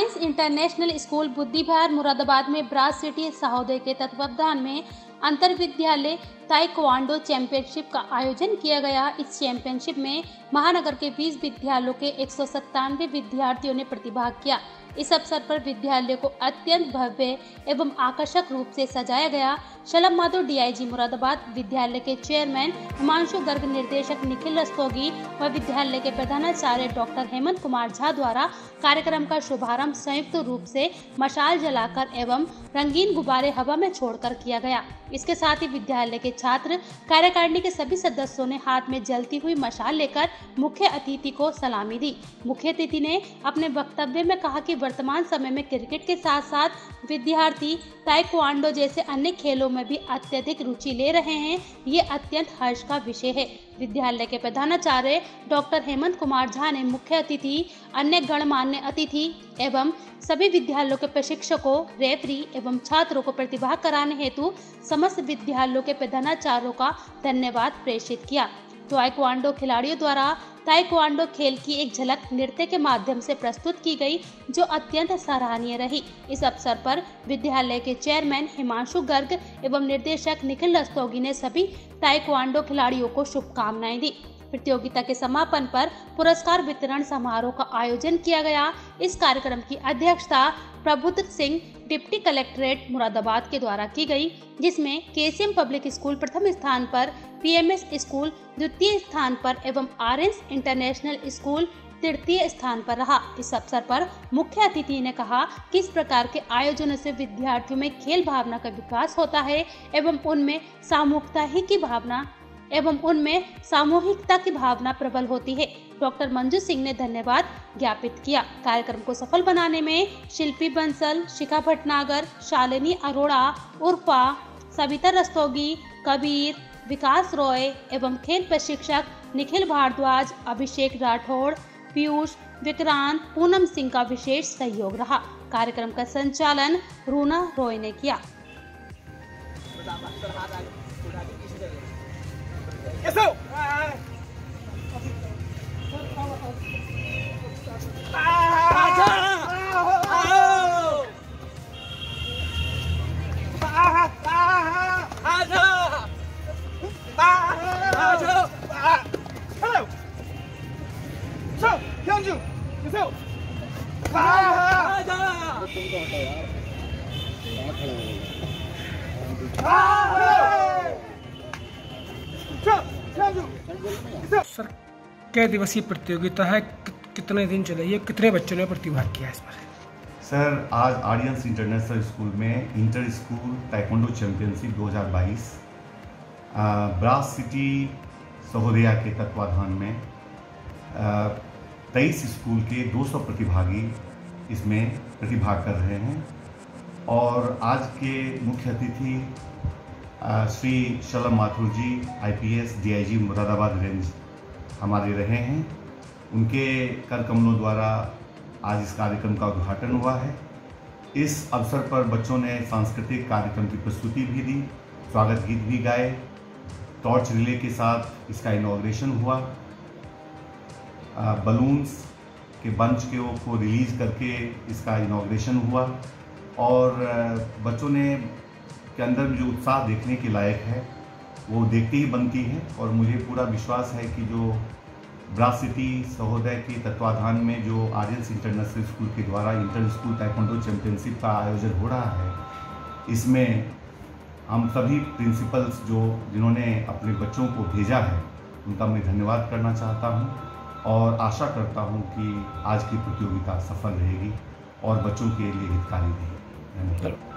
आर्यस international school Buddhivihar Moradabad में brass city Sahodaya के तत्वावधान में अंतर विद्यालय ताइक्वांडो चैंपियनशिप का आयोजन किया गया। इस चैंपियनशिप में महानगर के 20 विद्यालयों के 197 विद्यार्थियों ने प्रतिभाग किया। इस अवसर पर विद्यालय को अत्यंत भव्य एवं आकर्षक रूप से सजाया गया। शलभ माधव डीआईजी मुरादाबाद, विद्यालय के चेयरमैन हिमांशु गर्ग, निर्देशक निखिल रस्तोगी व विद्यालय के प्रधानाचार्य डॉक्टर हेमंत कुमार झा द्वारा कार्यक्रम का शुभारंभ संयुक्त रूप से मशाल जलाकर एवं रंगीन गुब्बारे हवा में छोड़कर किया गया। इसके साथ ही विद्यालय के छात्र कार्यकारिणी के सभी सदस्यों ने हाथ में जलती हुई मशाल लेकर मुख्य अतिथि को सलामी दी। मुख्य अतिथि ने अपने वक्तव्य में कहा कि वर्तमान समय में क्रिकेट के साथ साथ विद्यार्थी ताइक्वांडो जैसे अन्य खेलों में भी अत्यधिक रुचि ले रहे हैं। ये अत्यंत हर्ष का विषय है। विद्यालय के प्रधानाचार्य डॉक्टर हेमंत कुमार झा ने मुख्य अतिथि, अन्य गणमान्य अतिथि एवं सभी विद्यालयों के प्रशिक्षकों, रेफरी एवं छात्रों को प्रतिभाग कराने हेतु समस्त विद्यालयों के प्रधानाचार्यों का धन्यवाद प्रेषित किया। ताइक्वांडो खिलाड़ियों द्वारा ताइक्वांडो खेल की एक झलक नृत्य के माध्यम से प्रस्तुत की गई, जो अत्यंत सराहनीय रही। इस अवसर पर विद्यालय के चेयरमैन हिमांशु गर्ग एवं निर्देशक निखिल रस्तोगी ने सभी ताइक्वांडो खिलाड़ियों को शुभकामनाएं दी। प्रतियोगिता के समापन पर पुरस्कार वितरण समारोह का आयोजन किया गया। इस कार्यक्रम की अध्यक्षता प्रभुद्र सिंह, डिप्टी कलेक्ट्रेट मुरादाबाद के द्वारा की गई, जिसमें केसीएम पब्लिक स्कूल प्रथम स्थान पर, पीएमएस स्कूल द्वितीय स्थान पर एवं आर्यस इंटरनेशनल स्कूल तृतीय स्थान पर रहा। इस अवसर पर मुख्य अतिथि ने कहा कि इस प्रकार के आयोजनों से विद्यार्थियों में खेल भावना का विकास होता है एवं उनमें सामूहिकता की भावना प्रबल होती है। डॉक्टर मंजू सिंह ने धन्यवाद ज्ञापित किया। कार्यक्रम को सफल बनाने में शिल्पी बंसल, शिखा भटनागर, शालिनी अरोड़ा, उर्फा, सविता रस्तोगी, कबीर, विकास रॉय एवं खेल प्रशिक्षक निखिल भारद्वाज, अभिषेक राठौड़, पीयूष, विक्रांत, पूनम सिंह का विशेष सहयोग रहा। कार्यक्रम का संचालन रूना रॉय ने किया। सर, क्या दिवसीय प्रतियोगिता है, कितने दिन चली है, कितने बच्चों ने प्रतिभाग किया इस पर? सर, आज आर्यस इंटरनेशनल स्कूल में inter school taekwondo championship 2022 brass city Sahodaya के तत्वाधान में 23 स्कूल के 200 प्रतिभागी इसमें प्रतिभाग कर रहे हैं। और आज के मुख्य अतिथि Shri Shalabh Mathur ji, IPS DIG Moradabad range हमारे रहे हैं। उनके कर कमलों द्वारा आज इस कार्यक्रम का उद्घाटन हुआ है। इस अवसर पर बच्चों ने सांस्कृतिक कार्यक्रम की प्रस्तुति भी दी, स्वागत गीत भी गाए, टॉर्च रिले के साथ इसका इनॉग्रेशन हुआ, बलून्स के बंच को रिलीज करके इसका इनॉग्रेशन हुआ। और बच्चों ने के अंदर जो उत्साह देखने के लायक है वो देखते ही बनती है। और मुझे पूरा विश्वास है कि जो ब्रास सिटी सहोदय के तत्वाधान में जो आर्यस इंटरनेशनल स्कूल के द्वारा इंटर स्कूल ताइक्वांडो चैंपियनशिप का आयोजन हो रहा है, इसमें हम सभी प्रिंसिपल्स जिन्होंने अपने बच्चों को भेजा है, उनका मैं धन्यवाद करना चाहता हूं और आशा करता हूं कि आज की प्रतियोगिता सफल रहेगी और बच्चों के लिए हितकारी रहेगी। धन्यवाद।